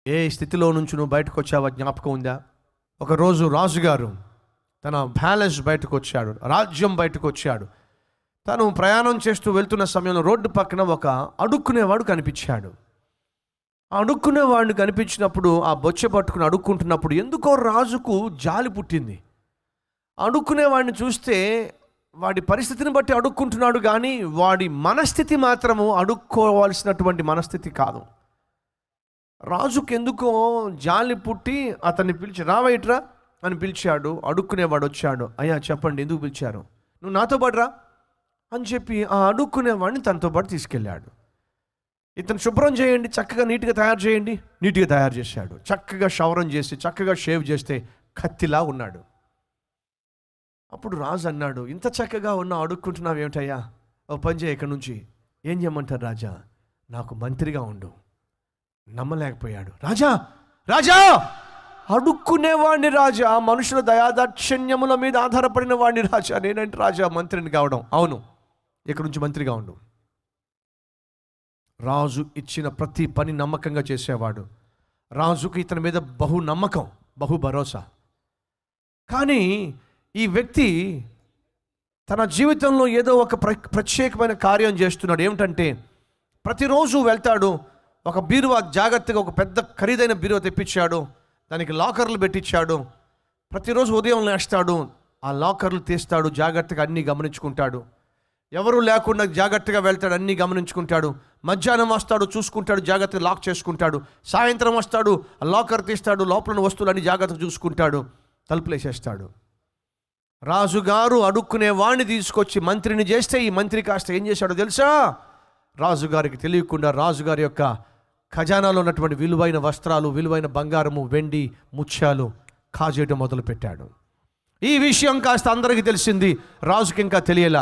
ఏ స్థితిలో నుంచి నువ్వు బయటకు వచ్చావో జ్ఞాపకం ఉందా? ఒకరోజు రాజుగారు తన ప్యాలెస్ బయటకు వచ్చాడు, రాజ్యం బయటకు వచ్చాడు. తను ప్రయాణం చేస్తూ వెళ్తున్న సమయంలో రోడ్డు పక్కన ఒక అడుక్కునేవాడు కనిపించాడు. ఆ అడుక్కునేవాడిని కనిపించినప్పుడు, ఆ బొచ్చ పట్టుకుని అడుక్కుంటున్నప్పుడు ఎందుకో రాజుకు జాలి పుట్టింది. అడుక్కునేవాడిని చూస్తే వాడి పరిస్థితిని బట్టి అడుక్కుంటున్నాడు, కానీ వాడి మనస్థితి మాత్రము అడుక్కోవాల్సినటువంటి మనస్థితి కాదు. రాజుకు ఎందుకో జాలి పుట్టి అతన్ని పిలిచి, రావైట్రా అని పిలిచాడు. అడుక్కునేవాడు వచ్చాడు. అయ్యా చెప్పండి, ఎందుకు పిలిచారు? నువ్వు నాతో పాటు రా అని చెప్పి ఆ అడుక్కునేవాడిని తనతో పాటు తీసుకెళ్ళాడు. ఇతను శుభ్రం చేయండి, చక్కగా నీట్గా తయారు చేయండి. నీట్గా తయారు చేశాడు. చక్కగా షవరం చేసి చక్కగా షేవ్ చేస్తే కత్తిలా ఉన్నాడు. అప్పుడు రాజు అన్నాడు, ఇంత చక్కగా ఉన్నా అడుక్కుంటున్నావు ఏమిటయ్యా? ఓ పని చేయ, ఇక్కడి నుంచి. ఏం చేయమంటారు రాజా? నాకు మంత్రిగా ఉండు. నమ్మలేకపోయాడు. రాజా రాజా అడుక్కునేవాడిని రాజా, మనుషుల దయాదాక్షిణ్యముల మీద ఆధారపడిన వాడిని రాజా. నేనంటే రాజా మంత్రిని కావడం? అవును, ఇక్కడి నుంచి మంత్రిగా ఉండు. రాజు ఇచ్చిన ప్రతి పని నమ్మకంగా చేసేవాడు. రాజుకు ఇతని మీద బహు నమ్మకం, బహు భరోసా. కానీ ఈ వ్యక్తి తన జీవితంలో ఏదో ఒక ప్రత్యేకమైన కార్యం చేస్తున్నాడు. ఏమిటంటే ప్రతిరోజు వెళ్తాడు, ఒక బీరువా, జాగ్రత్తగా ఒక పెద్ద ఖరీదైన బీరువా తెప్పించాడు, దానికి లాకర్లు పెట్టించాడు. ప్రతిరోజు ఉదయం లేస్తాడు, ఆ లాకర్లు తీస్తాడు, జాగ్రత్తగా అన్నీ గమనించుకుంటాడు. ఎవరు లేకుండా జాగ్రత్తగా వెళ్తాడు, అన్నీ గమనించుకుంటాడు. మధ్యాహ్నం వస్తాడు, చూసుకుంటాడు, జాగ్రత్తగా లాక్ చేసుకుంటాడు. సాయంత్రం వస్తాడు, ఆ లాకర్ తీస్తాడు, లోపల వస్తువులన్నీ జాగ్రత్తగా చూసుకుంటాడు, తలుపులు వేసేస్తాడు. రాజుగారు అడుక్కునే వాడిని తీసుకొచ్చి మంత్రిని చేస్తే ఈ మంత్రి కాస్త ఏం చేశాడో తెలుసా? రాజుగారికి తెలియకుండా రాజుగారి యొక్క ఖజానాలో ఉన్నటువంటి విలువైన వస్త్రాలు, విలువైన బంగారము, వెండి, ముత్యాలు కాజేయడం మొదలుపెట్టాడు. ఈ విషయం కాస్త అందరికీ తెలిసింది, రాజుకి ఇంకా తెలియలా.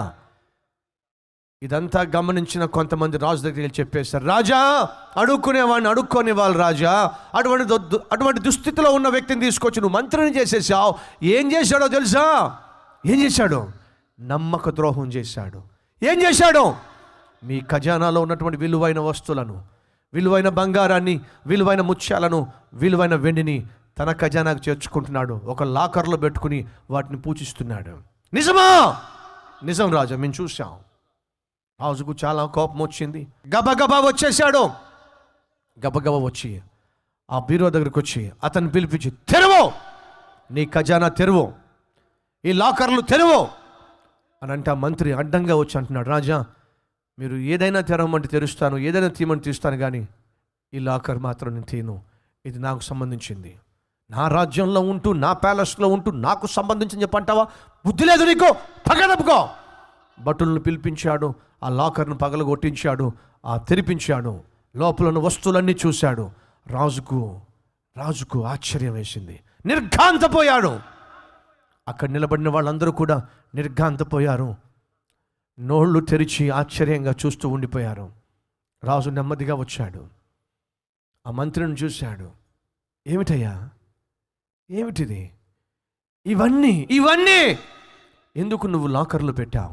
ఇదంతా గమనించిన కొంతమంది రాజు దగ్గరికి చెప్పేశారు, రాజా అడుక్కునేవాడిని అడుక్కోని వాళ్ళు రాజా, అటువంటి దుస్థితిలో ఉన్న వ్యక్తిని తీసుకొచ్చి నువ్వు మంత్రిని చేసేసావు. ఏం చేశాడో తెలుసా? ఏం చేశాడు? నమ్మక ద్రోహం చేశాడు. ఏం చేశాడు? మీ ఖజానాలో ఉన్నటువంటి విలువైన వస్తువులను, విలువైన బంగారాన్ని, విలువైన ముత్యాలను, విలువైన వెండిని తన ఖజానాకు చేర్చుకుంటున్నాడు. ఒక లాకర్లో పెట్టుకుని వాటిని పూజిస్తున్నాడు. నిజమా? నిజం రాజా, మేము చూసాం. రాజుకు చాలా కోపం వచ్చింది. గబగబా వచ్చేసాడు. గబగబా వచ్చి ఆ బీరో దగ్గరికి వచ్చి అతన్ని పిలిపించి, తెరువు, నీ ఖజానా తెరువు, ఈ లాకర్లు తెరువు అని అంటే ఆ మంత్రి అడ్డంగా వచ్చి అంటున్నాడు, రాజా మీరు ఏదైనా తెరవమంటే తెరుస్తాను, ఏదైనా తీయమని తీస్తాను, కానీ ఈ లాకర్ మాత్రం నేను తీయను. ఇది నాకు సంబంధించింది. నా రాజ్యంలో ఉంటూ, నా ప్యాలెస్లో ఉంటూ నాకు సంబంధించింది చెప్పంటావా? బుద్ధి లేదు నీకు, పగదప్పుకో. భటులను పిలిపించాడు, ఆ లాకర్ను పగలగొట్టించాడు, ఆ తెరిపించాడు, లోపల ఉన్న వస్తువులన్నీ చూశాడు. రాజుకు ఆశ్చర్యం వేసింది. నిర్ఘాంతపోయాడు. అక్కడ నిలబడిన వాళ్ళందరూ కూడా నిర్ఘాంతపోయారు. నోళ్ళు తెరిచి ఆశ్చర్యంగా చూస్తూ ఉండిపోయారు. రాజు నెమ్మదిగా వచ్చాడు, ఆ మంత్రిని చూశాడు. ఏమిటయ్యా, ఏమిటిది? ఇవన్నీ ఎందుకు నువ్వు లాకర్లో పెట్టావు?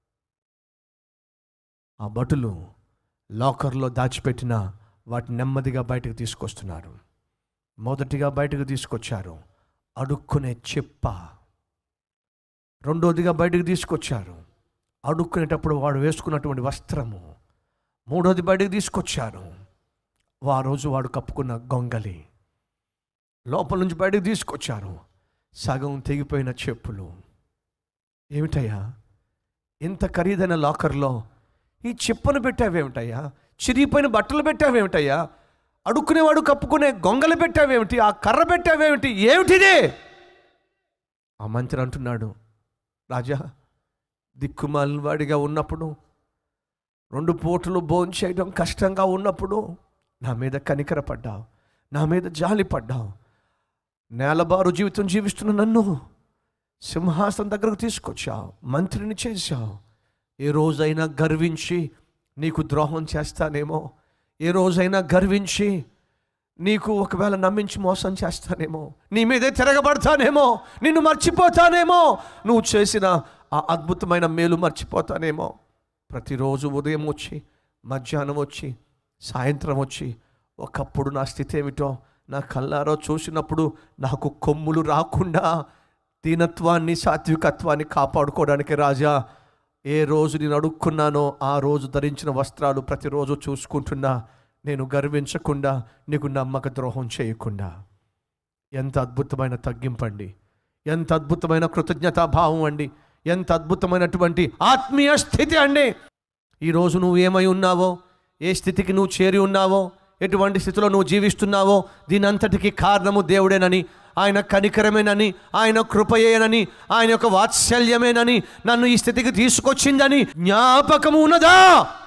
ఆ భటులు లాకర్లో దాచిపెట్టిన వాటిని నెమ్మదిగా బయటకు తీసుకొస్తున్నారు. మొదటిగా బయటకు తీసుకొచ్చారు అడుక్కునే చెప్ప. రెండోదిగా బయటకు తీసుకొచ్చారు అడుక్కునేటప్పుడు వాడు వేసుకున్నటువంటి వస్త్రము. మూడోది బయటకు తీసుకొచ్చారు ఆ రోజు వాడు కప్పుకున్న గొంగలి. లోపల నుంచి బయటకు తీసుకొచ్చారు సగం తెగిపోయిన చెప్పులు. ఏమిటయ్యా, ఇంత ఖరీదైన లాకర్లో ఈ చెప్పును పెట్టావేమిటయ్యా? చిరిగిపోయిన బట్టలు పెట్టావేమిటయ్యా? అడుక్కునేవాడు కప్పుకునే గొంగలు పెట్టావేమిటి? ఆ కర్ర పెట్టావేమిటి? ఏమిటిదే? ఆ మంత్రి అంటున్నాడు, రాజా దిక్కుమాలిన వాడిగా ఉన్నప్పుడు, 2 పూటలు భోంచేయడం కష్టంగా ఉన్నప్పుడు నా మీద కనికరపడ్డావు, నా మీద జాలి పడ్డావు. నేలబారు జీవితం జీవిస్తున్న నన్ను సింహాసనం దగ్గరకు తీసుకొచ్చావు, మంత్రిని చేశావు. ఏ రోజైనా గర్వించి నీకు ద్రోహం చేస్తానేమో, ఏ రోజైనా గర్వించి నీకు ఒకవేళ నమ్మించి మోసం చేస్తానేమో, నీ మీదే తిరగబడతానేమో, నిన్ను మర్చిపోతానేమో, నువ్వు చేసిన ఆ అద్భుతమైన మేలు మర్చిపోతానేమో. ప్రతిరోజు ఉదయం వచ్చి, మధ్యాహ్నం వచ్చి, సాయంత్రం వచ్చి, ఒకప్పుడు నా స్థితి ఏమిటో నా కళ్ళారో చూసినప్పుడు నాకు కొమ్ములు రాకుండా దీనత్వాన్ని సాత్వికత్వాన్ని కాపాడుకోవడానికి రాజా ఏ రోజు నేను అడుక్కున్నానో ఆ రోజు ధరించిన వస్త్రాలు ప్రతిరోజు చూసుకుంటున్నా, నేను గర్వించకుండా నీకు నమ్మక ద్రోహం చేయకుండా. ఎంత అద్భుతమైన తగ్గింపండి, ఎంత అద్భుతమైన కృతజ్ఞతాభావం అండి, ఎంత అద్భుతమైనటువంటి ఆత్మీయ స్థితి అండి. ఈరోజు నువ్వు ఏమై ఉన్నావో, ఏ స్థితికి నువ్వు చేరి ఉన్నావో, ఎటువంటి స్థితిలో నువ్వు జీవిస్తున్నావో దీని అంతటికి కారణము దేవుడేనని, ఆయన కనికరమేనని, ఆయన కృపయేనని, ఆయన యొక్క వాత్సల్యమేనని, నన్ను ఈ స్థితికి తీసుకొచ్చిందని జ్ఞాపకము ఉన్నదా?